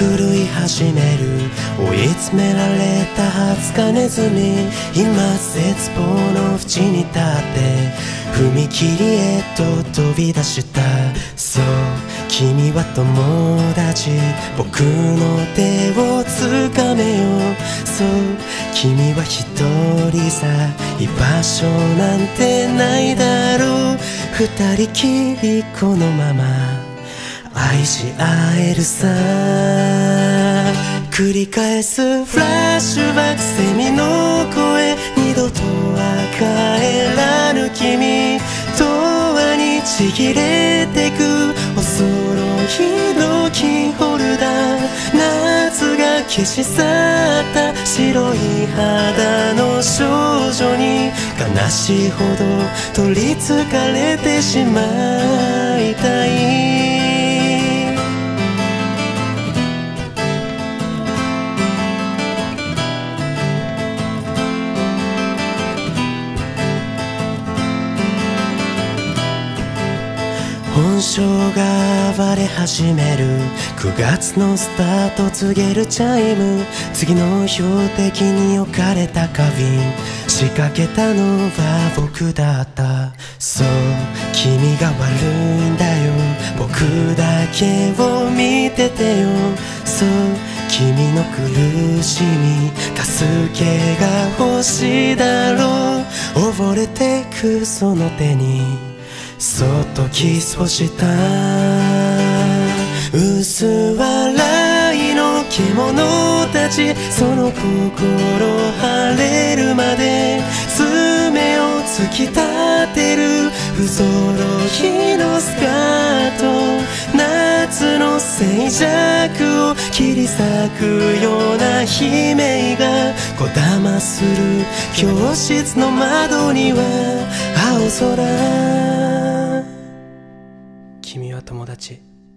狂い始める。追い詰められた20日ネズミ、今絶望の淵に立って踏切へと飛び出した。そう君は友達、僕の手を掴めよ。そう君は一人さ、居場所なんてないだろう。二人きりこのまま愛し合えるさ。繰り返すフラッシュバック、セミの声、二度とは帰らぬ君、永遠にちぎれてくお揃いのキーホルダー。夏が消し去った白い肌の少女に悲しいほど取りつかれてしまいたい。本性が暴れ始める9月のスタート告げるチャイム。次の標的に置かれた花瓶、仕掛けたのは僕だった。そう君が悪いんだよ、僕だけを見ててよ。そう君の苦しみ助けが欲しいだろう。溺れてくその手にそっとキスをした。薄笑いの獣たち、その心晴れるまで爪を突き立てる不揃いのスカート。夏の静寂を切り裂くような悲鳴がこだまする教室の窓には青空。君は友達。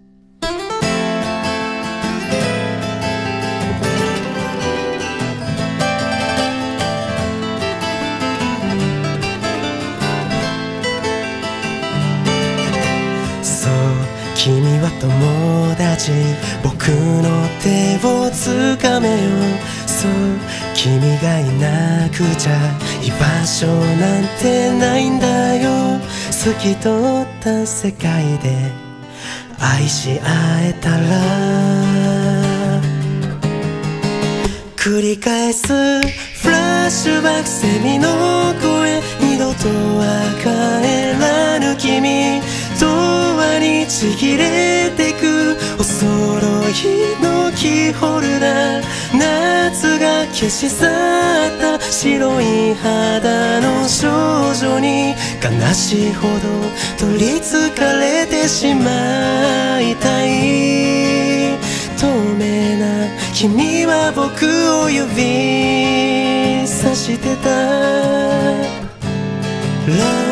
そう君は友達、僕の手を掴めよ。そう君がいなくちゃ居場所なんてないんだよ。透き通った世界で愛し合えたら。繰り返すフラッシュバック、セミの声、二度とは帰らぬ君、永遠にちぎれてくお揃いのキーホルダー。夏が消し去った白い肌の少女に悲しいほど取りつかれてしまいたい。透明な君は僕を指さしてた。